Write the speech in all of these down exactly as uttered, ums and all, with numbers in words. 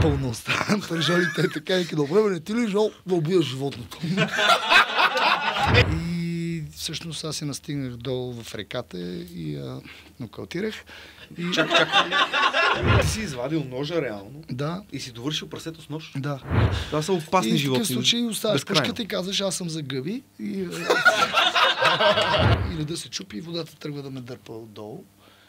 пълна уста. Пържолите така и добре, не ти ли жал да убия животното? И всъщност аз се настигнах долу в реката и а, нокаутирах. И... Чакай, чакай. Ти си извадил ножа реално. Да. И си довършил прасето с нож. Да. Това са опасни и животни. И в такъв случай оставаш пушката и казваш, аз съм за гъби. И, и леда се чупи и водата тръгва да ме дърпа отдолу.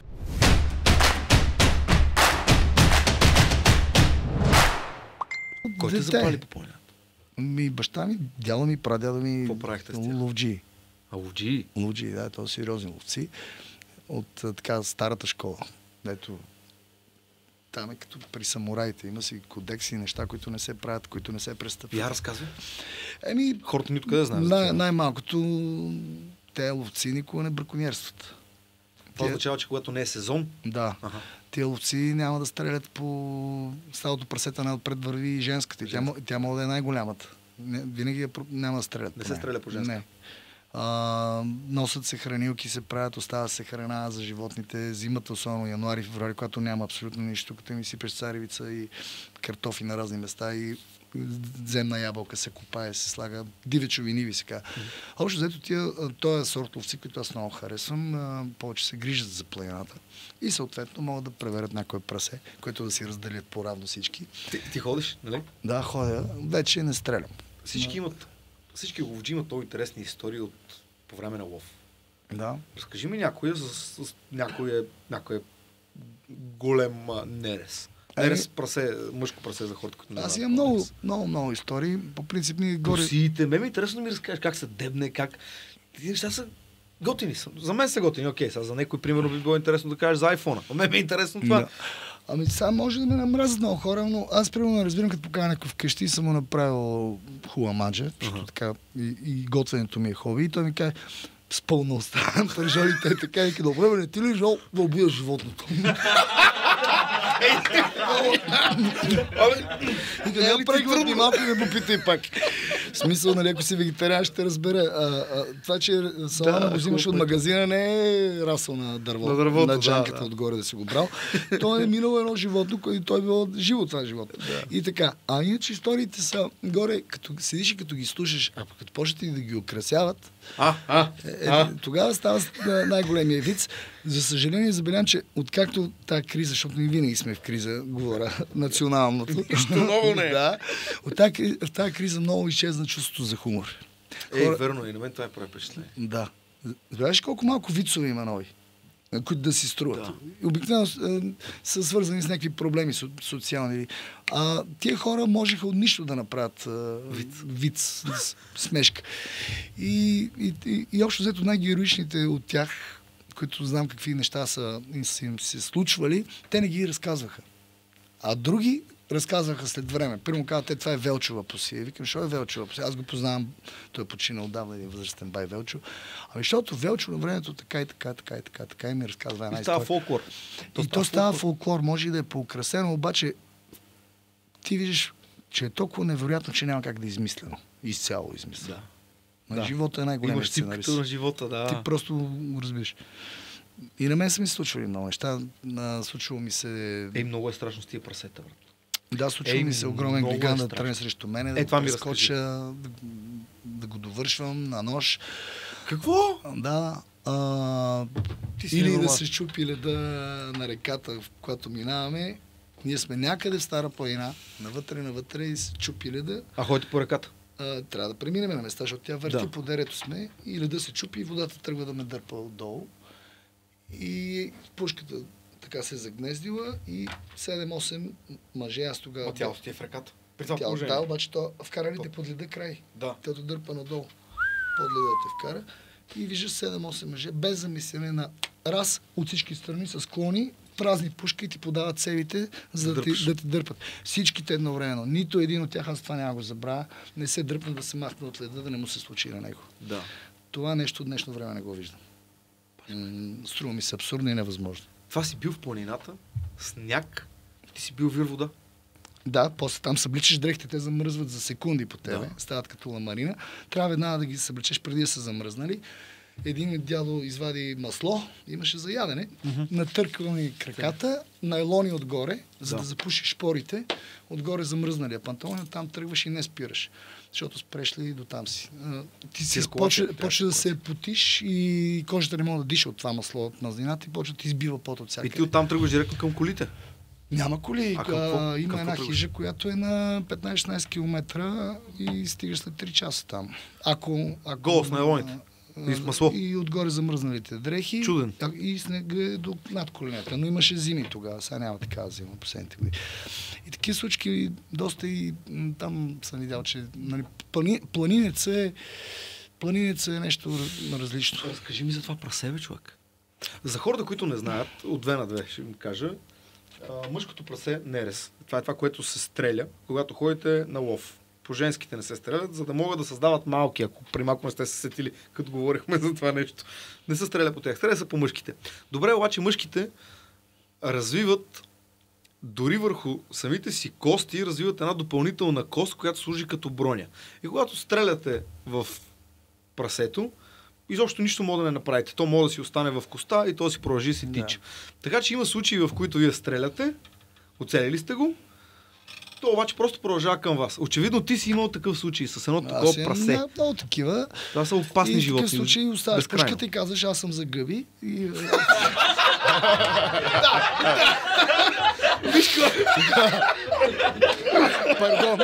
Кой те запали по планината? Ми, баща ми, дядо ми, прадядо ми. Какво правихте с тях? Ловджи. А ловджи? Ловджи, да, то са сериозни ловци. От така старата школа. Дето там е като при самураите. Има си кодекси, неща, които не се правят, които не се престъпват. Я разказвай. Еми, хората ни откъде знаят? Най- най-малкото те ловци никога не браконьерстват. Това означава, че когато не е сезон? Да. Ага. Тия ловци няма да стрелят по стадото прасета, най-отпред върви и женската. Тя, тя може да е най-голямата. Винаги е, няма да стрелят. Не се стреля по женска? Не. А, носят се хранилки, се правят, остава се храна за животните. Зимата, особено януари, февруари, когато няма абсолютно нищо, като ми сипеш царевица и картофи на разни места и земна ябълка се копае, се слага, дивечови ниви се казва. Mm-hmm. Общо взето тия, този сорт ловци, които аз много харесвам, а, повече се грижат за планината и съответно могат да преверят някое прасе, което да си разделят по-равно всички. Ти, ти ходиш, нали? Да, ходя. Вече не стрелям. Всички Но... имат, всички ловджи имат много интересни истории от по време на лов. Да. Разкажи ми някоя с, с някоя, някоя голем а, нерез. Нерез прасе, мъжко прасе за хората, които не. Аз имам много, много, много истории. По принцип ни горе... Посиите. Ме ми интересно да ми разкажеш как се дебне, как... Тези неща са готини. За мен са готини, окей. Сега за някой, примерно, би било интересно да кажеш за айфона. А мен ми е интересно това. Да. Ами сега може да ме намразят много хора, но аз примерно не разбирам, като покажа някой вкъщи и съм му направил хуамаджа, защото uh-huh. така и, и готвенето ми е хоби. И той ми каже, с пълна уста, пържолите е така и добре, не ти ли жал да убия животното? Не я прегвърни малко и ме попитай пак. В смисъл, нали, ако си вегетариан, ще разбера. А, а, това, че салама да, го взимаш от магазина, не е расъл на дърво, на, дървото, на джанката да, да. Отгоре да си го брал. Той е минало едно животно, което той е било живо това животно. Да. И така. А иначе историите са горе, като седиш и като ги слушаш, а като почнете да ги украсяват, а, а, е, а. тогава става най-големия виц. За съжаление, забелявам, че откакто тази криза, защото ние винаги сме в криза, говоря националното. Нищо ново не е. Да. От тази, в тази криза много изчезна чувството за хумор. Ей, Хора... верно, и на мен това е прави впечатление. Да. Знаеш колко малко вицове има нови, които да си струват. Да. Обикновено са свързани с някакви проблеми социални. А тия хора можеха от нищо да направят виц, виц смешка. И, и, и, и общо взето най-героичните от тях, които знам какви неща са, са им се случвали, те не ги разказваха. А други разказваха след време. Първо казват, те, това е Велчова Посия. Викам, що е Велчова Посия? Аз го познавам, той е починал отдавна, един възрастен бай Велчо. Ами защото Велчо на времето така и така, така и така, така и ми разказва една история. И става фолклор. То и то става фолклор, може и да е поукрасено, обаче ти виждаш, че е толкова невероятно, че няма как да е измислено. Изцяло измислено. Да. Да. Живота е най-големият сценарист. Имаш на живота, да. Ти просто го разбираш. И на мен са ми се случвали много неща. Случвало ми се... Ей, много е страшно с тия прасета, брат. Да, случва ми се огромен гигант да тръгне срещу мене, е, да го прескоча, да, да го довършвам на нож. Какво? Да. А, или да се чупи леда на реката, в която минаваме. Ние сме някъде в Стара планина, навътре, навътре и се чупи леда. А ходите по реката? А, трябва да преминем на места, защото тя върти да. По дерето сме и леда се чупи и водата тръгва да ме дърпа отдолу. И пушката така се загнездила и седем-осем мъже, аз тогава... А тялото ти е в ръката? При това положение? Да, обаче то вкарали те под леда край. Да. Тето дърпа надолу. Под леда те вкара и виждаш седем-осем мъже, без замислене на раз от всички страни с клони, празни пушки и ти подават цевите, за да, да, ти, да те дърпат. Всичките едновременно. Нито един от тях, аз това няма го забравя, не се дръпна да се махне от леда, да не му се случи на него. Да. Това нещо от днешно време не го виждам. Струва ми се абсурдно и невъзможно. Това си бил в планината, сняг, ти си бил вир вода. Да, после там събличаш дрехите, те замръзват за секунди по тебе, да. Стават като ламарина. Трябва веднага да ги събличеш преди да са замръзнали. един дядо извади масло, имаше за ядене, mm-hmm. натърквани краката, найлони отгоре, за да, да запушиш шпорите, отгоре замръзналия панталон, там тръгваш и не спираш, защото спреш ли до там си. Ти си почва, почва да се потиш и кожата не може да диша от това масло от мазнината и почва да ти избива пот от всякъде. И ти оттам тръгваш директно към колите? Няма коли. А, какво, а, има какво една тръгваш? хижа, която е на петнайсет-шестнайсет километра и стигаш след три часа там. Ако, ако Гол с найлоните. И с масло. И отгоре замръзналите дрехи. Чуден. И снега е до над коленете. Но имаше зими тогава. Сега няма такава зима последните години. И такива случки доста и там съм видял, че нали, плани, планинеца е планинеца е нещо различно. Разкажи ми за това прасе, бе, човек. За хората, които не знаят, от две на две ще им кажа, а, мъжкото прасе нерез. Това е това, което се стреля, когато ходите на лов. По женските не се стрелят, за да могат да създават малки, ако при малко не сте се сетили, като говорихме за това нещо. Не се стреля по тях, стреля се по мъжките. Добре, обаче мъжките развиват дори върху самите си кости, развиват една допълнителна кост, която служи като броня. И когато стреляте в прасето, изобщо нищо може да не направите. То може да си остане в коста и то си продължи да си тича. Така че има случаи, в които вие стреляте, оцелили сте го, то обаче просто продължава към вас. Очевидно ти си имал такъв случай с едно такова прасе. Аз много такива. Това са опасни и животни. И в такъв случай оставаш пушката и казваш, аз съм за гъби. И... Виж какво? Пардон.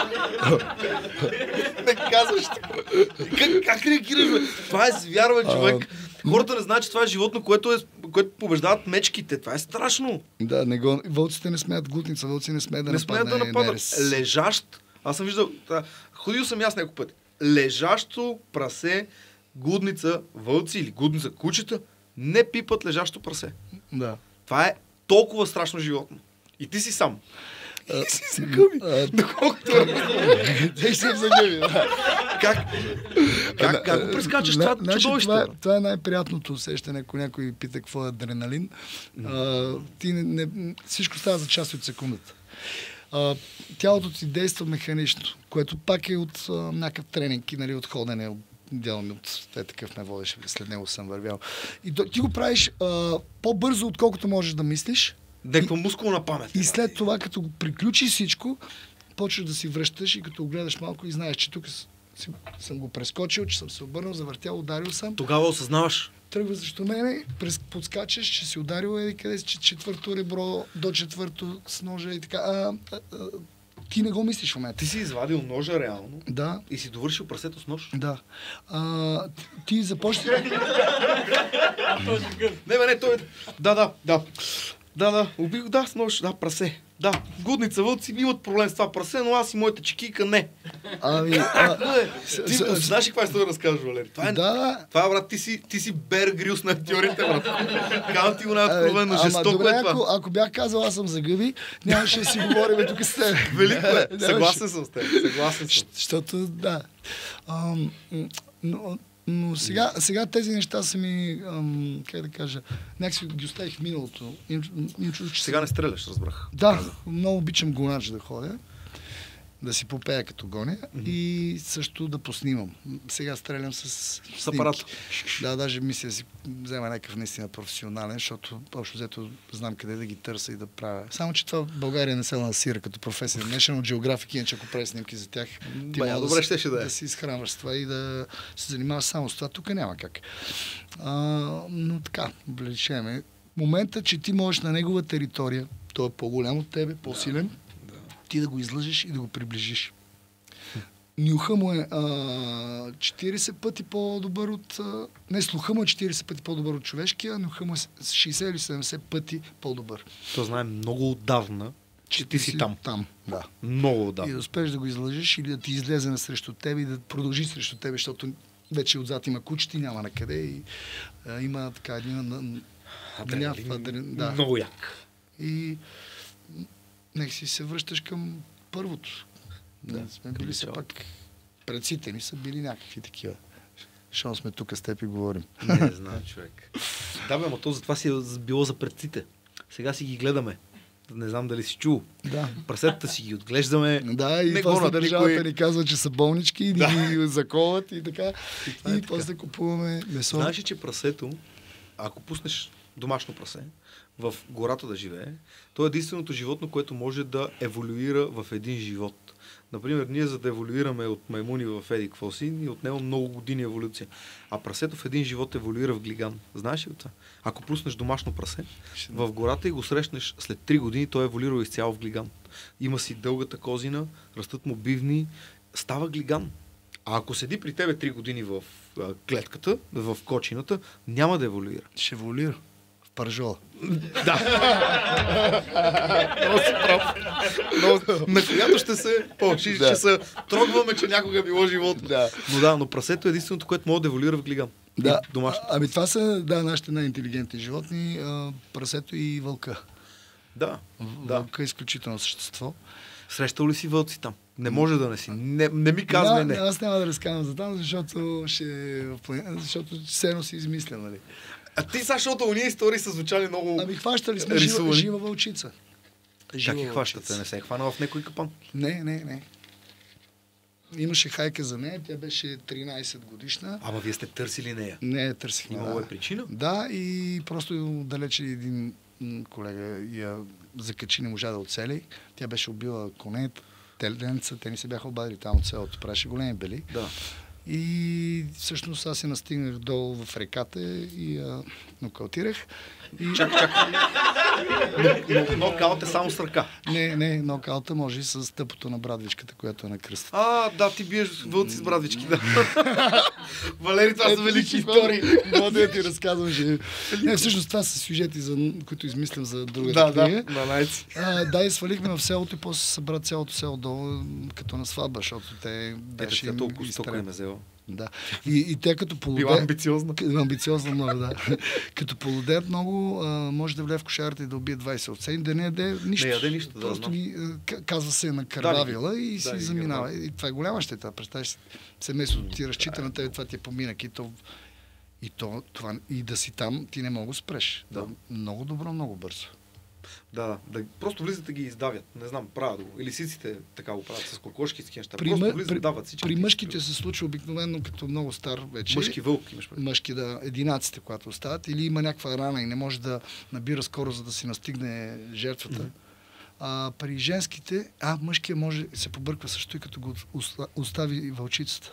Не казваш така. Как, как реагираш, бе? Това е звяр, бе, човек. Хората не знаят, че това е животно, което, е, което побеждават мечките. Това е страшно. Да, не го... Вълците не смеят глутница, вълци не смеят да не нападне. Не смеят да нападат. Нерез. Лежащ. Аз съм виждал. Да, ходил съм аз няколко пъти. Лежащо прасе, гудница, вълци или гудница, кучета не пипат лежащо прасе. Да. Това е толкова страшно животно. И ти си сам. А, си се гъби. Доколкото Те се загъби. Как? Как, как го прескачаш това чудовище? Това, това е най-приятното усещане, ако някой пита какво е адреналин. А, ти не, не, всичко става за част от секундата. А, тялото ти действа механично, което пак е от а, някакъв тренинг и нали, от ходене, от дяло ми от е такъв ме водеше, след него съм вървял. И то, ти го правиш а, по-бързо, отколкото можеш да мислиш. Деква мускулна памет. И след това, като го приключи всичко, почваш да си връщаш и като го гледаш малко и знаеш, че тук си, съм го прескочил, че съм се обърнал, завъртял, ударил съм. Тогава осъзнаваш. Тръгва защо мене, през, подскачаш, че си ударил и къде си четвърто ребро до четвърто с ножа и така. А, а, а, ти не го мислиш в момента. Ти си извадил ножа реално. Да. И си довършил прасето с нож. Да. А, ти започна... не, бе, не, той... Да, да, да. Да, да, убих, да, с нож, да, прасе. Да, гудница, вълци имат проблем с това прасе, но аз и моята чекийка не. Ами, а, ти знаеш ли каква история разкажеш, Валери? Това е, да. Това, брат, ти си, ти си Бер Грилс на актьорите, брат. Казвам ти го най-откровенно, жестоко добре, е това. Ако, ако бях казал аз съм за гъби, нямаше да си говорим тук с теб. Велико е, съгласен съм с теб, съгласен съм. Защото, да. Ам, но, но сега, сега тези неща са ми, ам, как да кажа, някакси ги оставих в миналото. Им, им чуш, че сега не стреляш, разбрах. Да, много обичам гонач да ходя, да си попея като гоня mm-hmm. и също да поснимам. Сега стрелям с, с апарат. Да, даже мисля да си взема някакъв наистина професионален, защото общо взето знам къде да ги търся и да правя. Само, че това в България не се лансира като професия. National Geographic, иначе ако прави снимки за тях, ти Бая, може добре, да, ще ще да, да си изхранваш с това и да се занимаваш само с това. Тук няма как. А, но така, облечеме. Момента, че ти можеш на негова територия, той е по-голям от тебе, по-силен, да. Ти да го излъжеш и да го приближиш. Нюха му е а, четирийсет пъти по-добър от... А, не, слуха му е четирийсет пъти по-добър от човешкия, нюха му е шейсет или седемдесет пъти по-добър. То знае много отдавна, че ти си там. Там, да. Много отдавна. И да успееш да го излъжеш или да ти излезе на срещу тебе и да продължи срещу тебе, защото вече отзад има кучета и няма на къде и а, има така един... Гняв, адрен, да. Много як. И нека си се връщаш към първото. Да, да сме били се пак предците ни са били някакви такива. Щом сме тук с теб и говорим. Не знам, човек. Да, бе, ама то затова си е било за предците. Сега си ги гледаме. Не знам дали си чул. Да. Прасетата си ги отглеждаме. Да, и не после гонат държавата никой. ни казва, че са болнички, и Да. ни заколат и така. И, И, е после така. купуваме месо. Знаеш ли, че прасето, ако пуснеш домашно прасе в гората да живее, то е единственото животно, което може да еволюира в един живот. Например, ние за да еволюираме от маймуни в еди какво си, ни отнема много години еволюция. А прасето в един живот еволюира в глиган. Знаеш ли това? Ако пуснеш домашно прасе в гората и го срещнеш след три години, той е еволюирал изцяло в глиган. Има си дългата козина, растат му бивни, става глиган. А ако седи при тебе три години в а, клетката, в кочината, няма да еволюира. Ще еволюира в паржола. Да. Много си прав. Но, на която ще се почи, Да. ще се трогваме, че някога е било живот. Да. Но да, но прасето е единственото, което може да еволюира в глиган. Да. И домашно. А, ами това са, да, нашите най-интелигентни животни, а, прасето и вълка. Да. да. Вълка е изключително същество. Срещал ли си вълци там? Не може да не си. Не, не ми казвай не. не. Аз няма да разказвам за там, защото ще в планина, защото все едно си измисля, нали? А ти сега, защото уния истории са звучали много Ами хващали сме жива, рисувани. жива вълчица. Как я хващате? Не се е хванала в някой капан? Не, не, не. Имаше хайка за нея, тя беше тринайсет годишна. Ама вие сте търсили нея. Не я търсихме. Имало да. е причина? Да, и просто далече един м, колега я закачи, не можа да оцели. Тя беше убила коне, теленца, те ни се бяха обадили там от селото, правеше големи бели. Да. И всъщност аз се настигнах долу в реката и я нокаутирах. И... Чакай, чакай. Но, но, нокаут е само с ръка. Не, не, нокаута може и с тъпото на брадвичката, която е на кръста. А, да, ти биеш вълци с брадвички, да. Валери, това са Ето, велики виж, истории. Мога да ти разказвам, че... Не, всъщност това са сюжети, за... които измислям за друга Да, книга. да, на найци. А, да, и свалихме в селото и после се събра цялото село долу, като на сватба, защото те беше Ето, им толкова стока изтреб- им е взела. Да. И, и те като полудеят... Била амбициозна. К- Амбициозно много, да. Като полудеят много, а, може да влезе в кошарата и да убие двайсет овце и да не яде нищо. Не яде нищо, да, Просто знам. ги, а, к- казва се накървавила и си да, ги заминава. гърбави. И това е голяма щета. Представяш си, семейството ти разчита на тебе, това ти е поминък и то, и то това, и да си там, ти не мога да спреш. Да. Много добро, много бързо. Да, да, да. Просто влизат да ги издавят. Не знам, правят го. Или сиците така го правят с кокошки и с неща. При, Просто мъ- влизат, при, дават всички. при мъжките се случва обикновено като много стар вече. Мъжки вълк имаш предвид. Мъжки, да, единаците, когато остават, или има някаква рана и не може да набира скорост, за да си настигне жертвата. А при женските, а мъжкия може се побърква също и като го оста- остави вълчицата.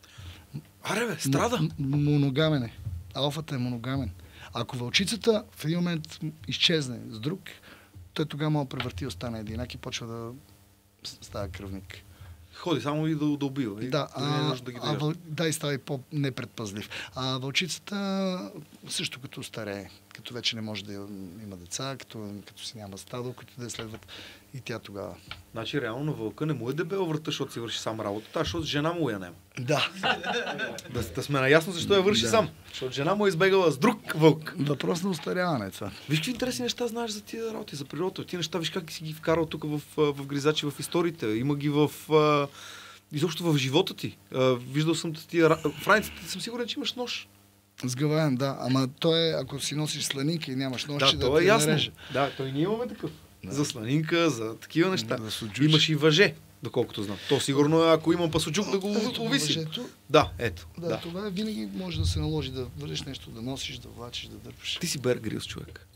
Аре бе, страда. М- м- моногамен е. Алфата е моногамен. Ако вълчицата в един момент изчезне с друг, той тогава може да превърти и остане единак и почва да с- става кръвник. Ходи само и да, да убива. И Да, не е а, нужно да ги а, държат. въл... да, и става и по-непредпазлив. А вълчицата също като старее, като вече не може да има деца, като, като си няма стадо, които да я следват и тя тогава. Значи реално на вълка не му е дебела врата, защото си върши сам работата, а защото жена му я няма. Да. Да, да сме наясно защо я върши Да. сам. Защото жена му е избегала с друг вълк. Въпрос на устаряване е това. Виж какви интересни неща знаеш за тия работи, за природата. Ти неща, виж как си ги вкарал тук в, в гризачи, в историите. Има ги в... а, изобщо в живота ти. А, виждал съм тия... ра- В раниците съм сигурен, че имаш нож. Сгъваем, да. Ама той е, ако си носиш сланинка и нямаш нож, Да, че да то е те ясно. нареже. Да, той ние имаме такъв. Да. За сланинка, за такива неща. Да, суджуч. Имаш и въже, доколкото знам. То сигурно е, ако имам пасочук, да го Ето, увиси. въжето. Да, ето. Да, Да. това винаги може да се наложи да вършиш нещо, да носиш, да влачиш, да дърпаш. Ти си Бер Грилс, човек.